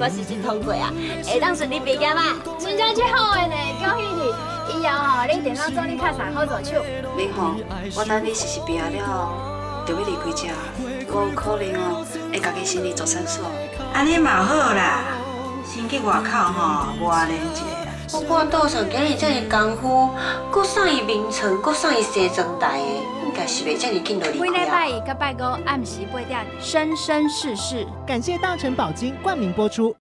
我是真通过啊，会当顺利毕业嘛。 真正真好的呢，恭喜你！以后吼，你电脑做你较上好做手。 恁吼，我等你实习毕业了后，就要离开家，我有可能哦会家己心理做诊所。 安尼嘛好啦，先去外口吼磨练一下。 我看岛上今日这么功夫，搁送伊名床，搁送伊西装台的，应该是袂这么紧就离每礼开啊。 拜一甲拜五暗时8点，生生世世。 感谢大成宝金冠名播出。